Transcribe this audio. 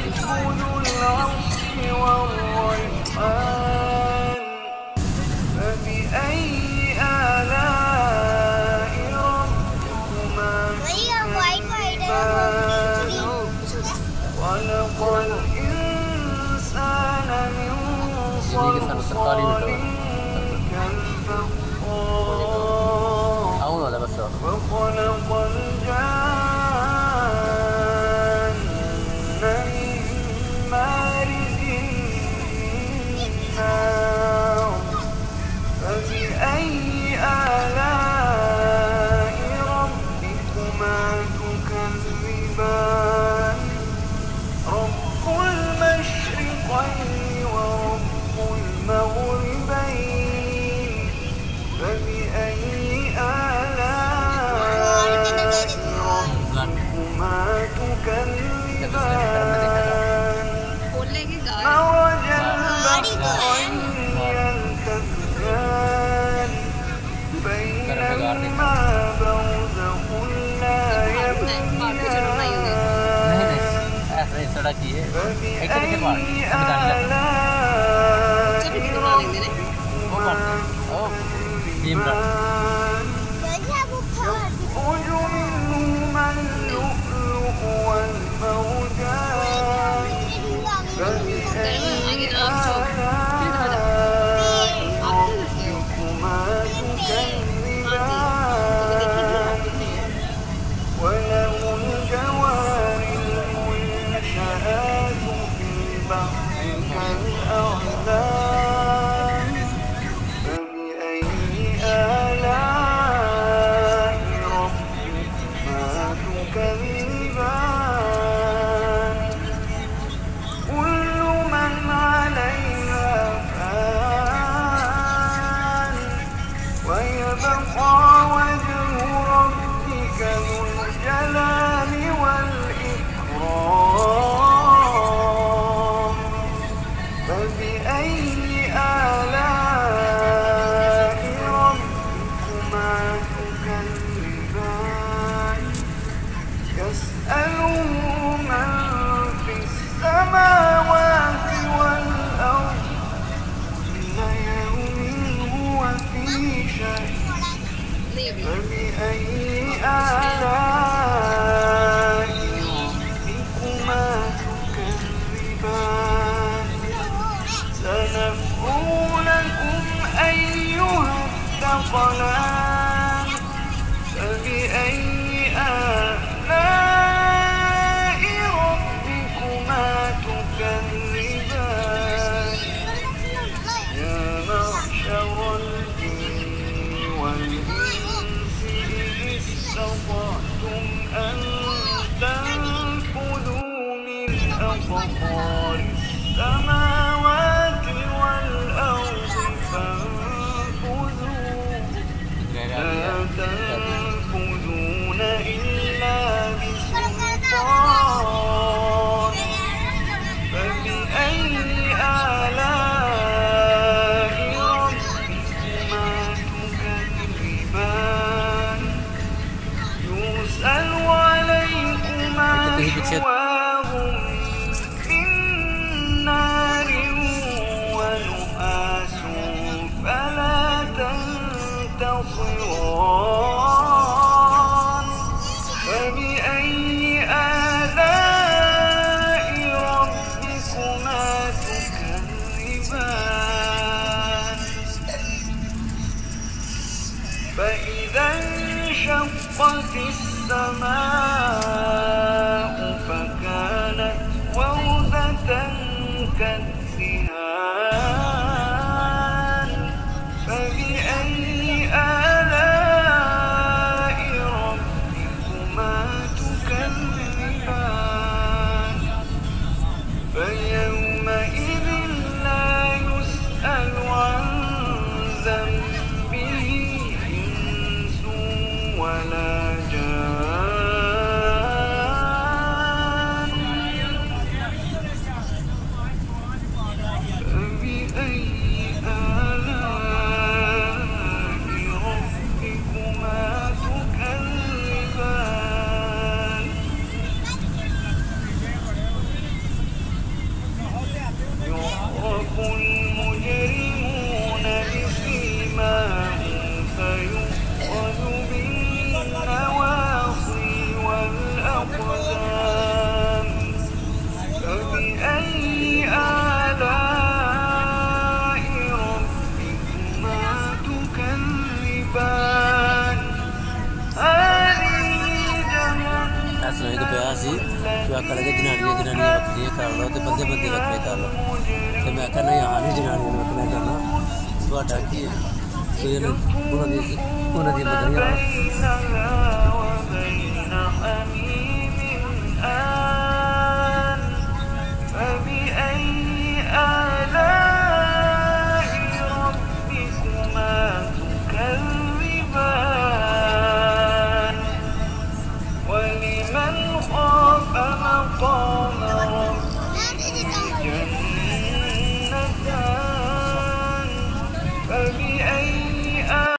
ذو العرش والرحمن فبأي آلاء ربكما تكذبان خلق الإنسان من صلصال كالفخار وخلق الجان من مارج من نار فبأي آلاء ربكما تكذبان رب المشرقين ورب المغربين فبأي آلاء ربكما تكذبان مرج البحرين يلتقيان بينهما برزخ لا يبغيان فبأي آلاء ربكما تكذبان يخرج منهما اللؤلؤ والمرجان فبأي آلاء ربكما تكذبان وله الجوار المنشآت في البحر كالأعلام فبأي آلاء ربكما تكذبان كل من عليها فان ويبقى وجه ربك ذو الجلال والإكرام فبأي آلاء ربكما تكذبان يسأله من في السماوات والأرض كل يوم هو في شأن فبأي آلاء ربكما تكذبان سنفرغ لكم أيها الثقلان فبأي آلاء ربكما تكذبان يا معشر الجن والإنس إن استطعتم أن تنفذوا من أقطار السماوات والأرض فانفذوا لا تنفذون إلا بسلطان فبأي آلاء ربكما تكذبان يرسل عليكما شواظ من نار ونحاس فلا تنتصران فبأي آلاء ربكما تكذبان فإذا انشقت السماء فكانت وردة كالدهان فبأي آلاء ربكما تكذبان فيومئذ لا يسأل عن ذنبه إنس ولا جان آلاء ربكما تكذبان هذه ऐसा एक ब्याह सी جهنم जो आकर लगे जनानियां बकरियां कर लो तो बंदे बकरे कर लो तो मैं कहना यहाँ नहीं जनानियां बकरियां करना ਤੁਹਾਡਾ ਕੀ ਹੈ ਕੋਈ ਉਹਨਾਂ ਦੀ ਬਕਰੀਆਂ بينها وبين حميم آن فبأي آلاء ربكما تكذبان ولمن خاف مقام